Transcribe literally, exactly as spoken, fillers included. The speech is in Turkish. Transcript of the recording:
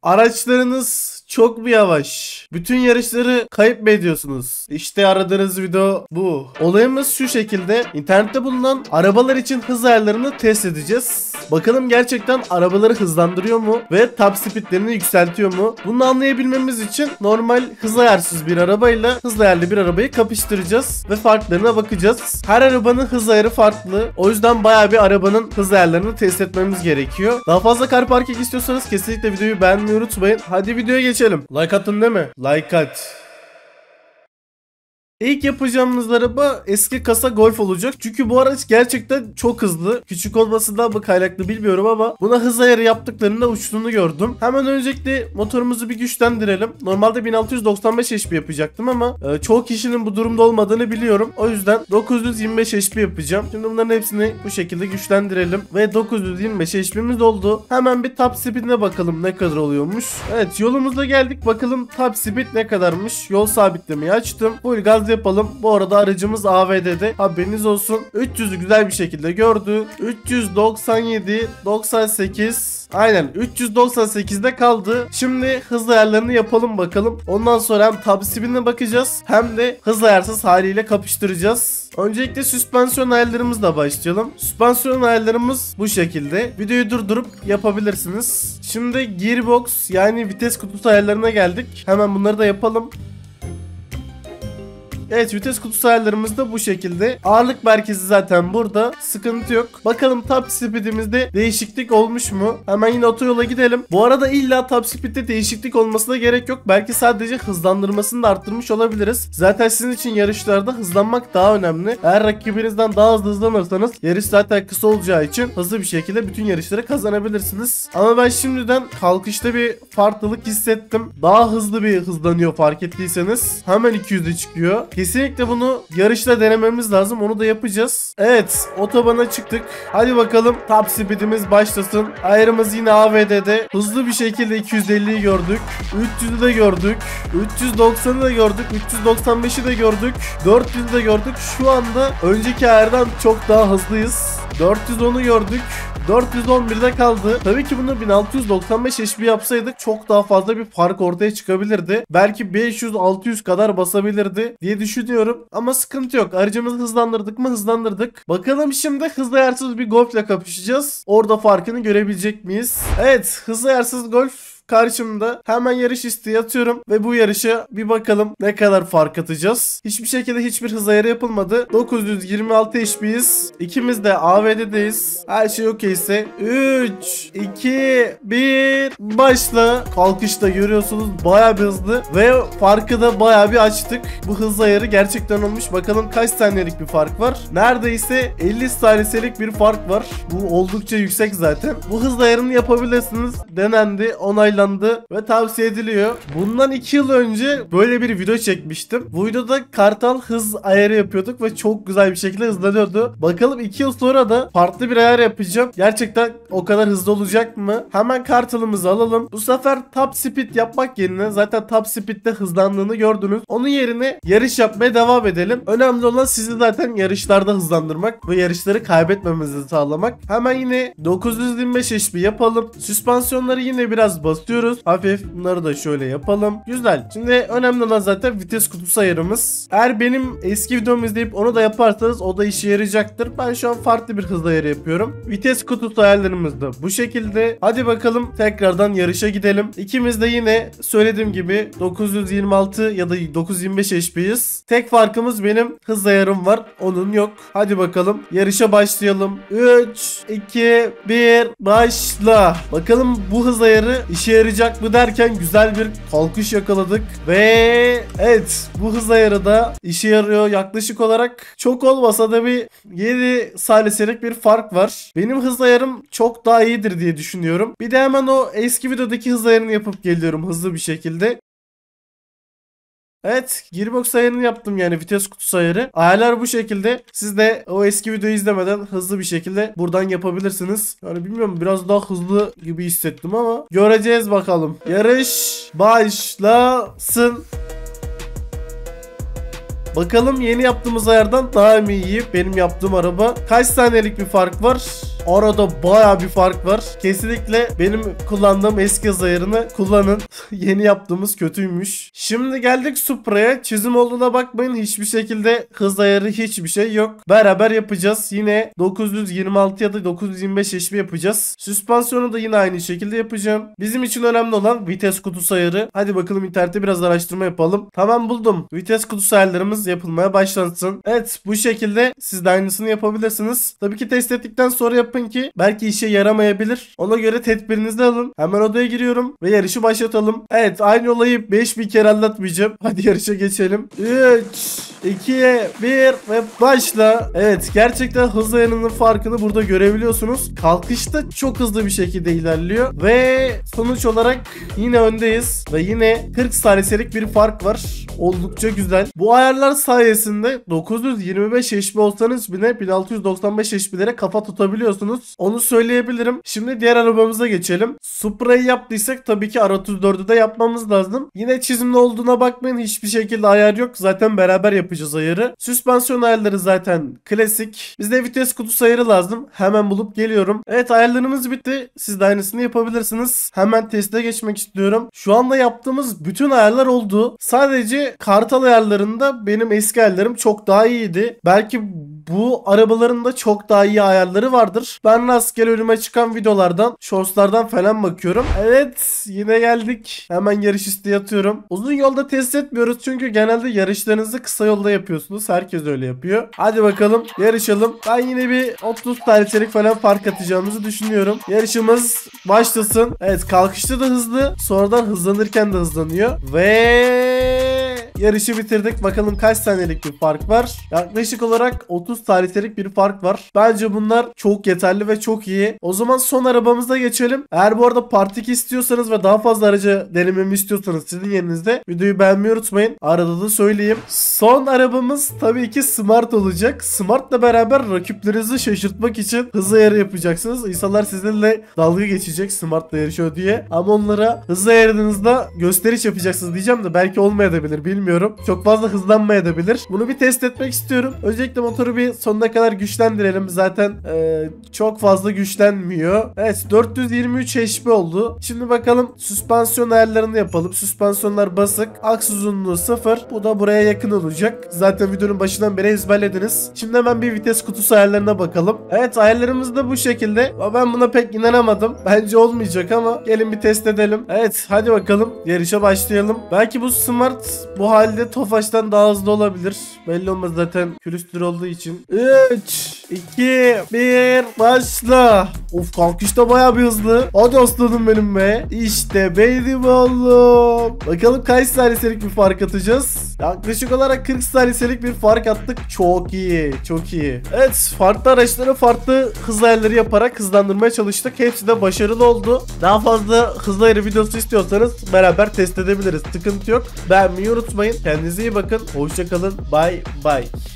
Araçlarınız çok mu yavaş? Bütün yarışları kayıp mı ediyorsunuz? İşte aradığınız video bu. Olayımız şu şekilde. İnternette bulunan arabalar için hız ayarlarını test edeceğiz. Bakalım gerçekten arabaları hızlandırıyor mu? Ve top speedlerini yükseltiyor mu? Bunu anlayabilmemiz için normal hız ayarsız bir arabayla hız ayarlı bir arabayı kapıştıracağız. Ve farklarına bakacağız. Her arabanın hız ayarı farklı. O yüzden bayağı bir arabanın hız ayarlarını test etmemiz gerekiyor. Daha fazla car parking istiyorsanız kesinlikle videoyu beğenmeyi unutmayın. Hadi videoya geçelim. Like attın değil mi? Like at. İlk yapacağımız araba eski kasa Golf olacak. Çünkü bu araç gerçekten çok hızlı. Küçük olmasından mı kaynaklı bilmiyorum ama buna hız ayarı yaptıklarında uçtuğunu gördüm. Hemen öncelikle motorumuzu bir güçlendirelim. Normalde bin altı yüz doksan beş H P yapacağktım ama e, çoğu kişinin bu durumda olmadığını biliyorum. O yüzden dokuz yüz yirmi beş H P yapacağım. Şimdi bunların hepsini bu şekilde güçlendirelim. Ve dokuz yüz yirmi beş H P'miz oldu. Hemen bir top speed'ine bakalım ne kadar oluyormuş. Evet, yolumuza geldik. Bakalım top speed ne kadarmış. Yol sabitlemeyi açtım. Full gaz yapalım. Bu arada aracımız A V D'de. Haberiniz olsun. üç yüzü güzel bir şekilde gördü. üç yüz doksan yedi, doksan sekiz. Aynen üç yüz doksan sekizde kaldı. Şimdi hız ayarlarını yapalım bakalım. Ondan sonra hem top speed'ine bakacağız hem de hız ayarsız haliyle kapıştıracağız. Öncelikle süspansiyon ayarlarımızla başlayalım. Süspansiyon ayarlarımız bu şekilde. Videoyu durdurup yapabilirsiniz. Şimdi gearbox yani vites kutusu ayarlarına geldik. Hemen bunları da yapalım. Evet, vites kutusu ayarlarımız da bu şekilde. Ağırlık merkezi zaten burada. Sıkıntı yok. Bakalım top speed'imizde değişiklik olmuş mu? Hemen yine otoyola gidelim. Bu arada illa top speed'de değişiklik olmasına gerek yok. Belki sadece hızlandırmasını da arttırmış olabiliriz. Zaten sizin için yarışlarda hızlanmak daha önemli. Eğer rakibinizden daha hızlı hızlanırsanız yarış zaten kısa olacağı için hızlı bir şekilde bütün yarışları kazanabilirsiniz. Ama ben şimdiden kalkışta bir farklılık hissettim. Daha hızlı bir hızlanıyor fark ettiyseniz. Hemen iki yüze çıkıyor. Kesinlikle bunu yarışta denememiz lazım. Onu da yapacağız. Evet, otobana çıktık. Hadi bakalım top speed'imiz başlasın. Ayarımız yine A V D'de. Hızlı bir şekilde iki yüz elliyi gördük. üç yüzü de gördük. üç yüz doksanı da gördük. üç yüz doksan beşi de gördük. dört yüzü de gördük. Şu anda önceki ayardan çok daha hızlıyız. dört yüz onu gördük. dört yüz on birde kaldı. Tabii ki bunu bin altı yüz doksan beş H P yapsaydık çok daha fazla bir fark ortaya çıkabilirdi. Belki beş yüz altı yüz kadar basabilirdi diye düşünüyorum. Ama sıkıntı yok. Aracımızı hızlandırdık mı? Hızlandırdık. Bakalım şimdi hızlı ayarsız bir Golf ile kapışacağız. Orada farkını görebilecek miyiz? Evet, hızlı ayarsız Golf karşımda. Hemen yarış isteği atıyorum ve bu yarışa bir bakalım ne kadar fark atacağız. Hiçbir şekilde hiçbir hız ayarı yapılmadı. dokuz yüz yirmi altı H P'yiz. İkimiz de A V D'deyiz. Her şey okeyse üç, iki, bir başla. Kalkışta görüyorsunuz bayağı bir hızlı ve farkı da bayağı bir açtık. Bu hız ayarı gerçekten olmuş. Bakalım kaç saniyelik bir fark var. Neredeyse elli saniyelik bir fark var. Bu oldukça yüksek zaten. Bu hız ayarını yapabilirsiniz. Denendi, onaylandı ve tavsiye ediliyor. Bundan iki yıl önce böyle bir video çekmiştim. Bu videoda kartal hız ayarı yapıyorduk ve çok güzel bir şekilde hızlanıyordu. Bakalım iki yıl sonra da farklı bir ayar yapacağım. Gerçekten o kadar hızlı olacak mı? Hemen kartalımızı alalım. Bu sefer top speed yapmak yerine zaten top speed'de hızlandığını gördünüz. Onun yerine yarış yapmaya devam edelim. Önemli olan sizi zaten yarışlarda hızlandırmak ve yarışları kaybetmemizi sağlamak. Hemen yine dokuz yüz yirmi beş H P yapalım. Süspansiyonları yine biraz basıyoruz. Hafif bunları da şöyle yapalım. Güzel. Şimdi önemli olan zaten vites kutusu ayarımız. Eğer benim eski videomu izleyip onu da yaparsanız o da işe yarayacaktır. Ben şu an farklı bir hız ayarı yapıyorum. Vites kutusu ayarlarımız da bu şekilde. Hadi bakalım tekrardan yarışa gidelim. İkimiz de yine söylediğim gibi dokuz yüz yirmi altı ya da dokuz yüz yirmi beş H P'yiz. Tek farkımız benim hız ayarım var. Onun yok. Hadi bakalım yarışa başlayalım. üç, iki, bir başla. Bakalım bu hız ayarı işe yarayacak mı derken güzel bir kalkış yakaladık ve evet, bu hız ayarı da işe yarıyor. Yaklaşık olarak çok olmasa da bir yedi saniyelik bir fark var. Benim hız ayarım çok daha iyidir diye düşünüyorum. Bir de hemen o eski videodaki hız ayarını yapıp geliyorum hızlı bir şekilde. Evet, gearbox ayarını yaptım, yani vites kutusu ayarı. Ayarlar bu şekilde. Siz de o eski videoyu izlemeden hızlı bir şekilde buradan yapabilirsiniz. Yani bilmiyorum, biraz daha hızlı gibi hissettim ama göreceğiz bakalım. Yarış başlasın. Bakalım yeni yaptığımız ayardan daha mı iyi benim yaptığım araba? Kaç saniyelik bir fark var? Arada baya bir fark var. Kesinlikle benim kullandığım eski hız ayarını kullanın. Yeni yaptığımız kötüymüş. Şimdi geldik Supra'ya. Çizim olduğuna bakmayın. Hiçbir şekilde hız ayarı hiçbir şey yok. Beraber yapacağız. Yine dokuz yüz yirmi altı ya da dokuz yüz yirmi beş H P yapacağız. Süspansiyonu da yine aynı şekilde yapacağım. Bizim için önemli olan vites kutusu ayarı. Hadi bakalım internette biraz araştırma yapalım. Tamam, buldum. Vites kutusu ayarlarımız yapılmaya başlansın. Evet, bu şekilde siz de aynısını yapabilirsiniz. Tabii ki test ettikten sonra yapın ki belki işe yaramayabilir. Ona göre tedbirinizi alın. Hemen odaya giriyorum ve yarışı başlatalım. Evet, aynı olayı beş bin kere anlatmayacağım. Hadi yarışa geçelim. üç, iki, bir ve başla. Evet, gerçekten hız ayarının farkını burada görebiliyorsunuz. Kalkışta çok hızlı bir şekilde ilerliyor ve sonuç olarak yine öndeyiz ve yine kırk saniyelik bir fark var. Oldukça güzel. Bu ayarlar sayesinde dokuz yüz yirmi beş H P olsanız bile bin altı yüz doksan beş H P'lere kafa tutabiliyorsunuz. Onu söyleyebilirim. Şimdi diğer arabamıza geçelim. Supra'yı yaptıysak tabii ki R otuz dördü de yapmamız lazım. Yine çizimli olduğuna bakmayın. Hiçbir şekilde ayar yok. Zaten beraber yapacağız ayarı. Süspansiyon ayarları zaten klasik. Bizde vites kutusu ayarı lazım. Hemen bulup geliyorum. Evet, ayarlarımız bitti. Siz de aynısını yapabilirsiniz. Hemen teste geçmek istiyorum. Şu anda yaptığımız bütün ayarlar oldu. Sadece kartal ayarlarında benim eski ayarlarım çok daha iyiydi. Belki bu arabaların da çok daha iyi ayarları vardır. Ben rastgele önüme çıkan videolardan, shortslardan falan bakıyorum. Evet, yine geldik. Hemen yarış isteği atıyorum. Uzun yolda test etmiyoruz çünkü genelde yarışlarınızı kısa yolda yapıyorsunuz. Herkes öyle yapıyor. Hadi bakalım yarışalım. Ben yine bir otuz saniyelik falan fark atacağımızı düşünüyorum. Yarışımız başlasın. Evet, kalkışta da hızlı. Sonradan hızlanırken de hızlanıyor. Ve yarışı bitirdik. Bakalım kaç saniyelik bir fark var. Yaklaşık olarak otuz saniyelik bir fark var. Bence bunlar çok yeterli ve çok iyi. O zaman son arabamıza geçelim. Eğer bu arada Part iki istiyorsanız ve daha fazla aracı denememi istiyorsanız sizin yerinizde videoyu beğenmeyi unutmayın. Arada da söyleyeyim. Son arabamız tabii ki Smart olacak. Smart'la beraber rakiplerinizi şaşırtmak için hız ayarı yapacaksınız. İnsanlar sizinle dalga geçecek Smart'la yarışıyor diye. Ama onlara hız ayarınızda gösteriş yapacaksınız diyeceğim de belki olmayabilir, bilmiyorum. Çok fazla hızlanmayabilir. Bunu bir test etmek istiyorum. Öncelikle motoru bir sonuna kadar güçlendirelim. Zaten e, çok fazla güçlenmiyor. Evet, dört yüz yirmi üç H P oldu. Şimdi bakalım süspansiyon ayarlarını yapalım. Süspansiyonlar basık. Aks uzunluğu sıfır. Bu da buraya yakın olacak. Zaten videonun başından beri ezberlediniz. Şimdi hemen bir vites kutusu ayarlarına bakalım. Evet, ayarlarımız da bu şekilde. Ben buna pek inanamadım. Bence olmayacak ama gelin bir test edelim. Evet, hadi bakalım. Yarışa başlayalım. Belki bu Smart bu halde Tofaş'tan daha hızlı olabilir. Belli olmaz, zaten külüstür olduğu için. üç, iki, bir, başla. Of, kalkışta baya bir hızlı. Hadi aslanım benim be. İşte benim oğlum. Bakalım kaç saniyelik bir fark atacağız. Yaklaşık olarak kırk saniyelik bir fark attık. Çok iyi. Çok iyi. Evet, farklı araçları farklı hız ayarları yaparak hızlandırmaya çalıştık. Hepsi de başarılı oldu. Daha fazla hız ayarı videosu istiyorsanız beraber test edebiliriz. Sıkıntı yok. Beğenmeyi unutmayın. Kendinize iyi bakın. Hoşçakalın. Bye bye.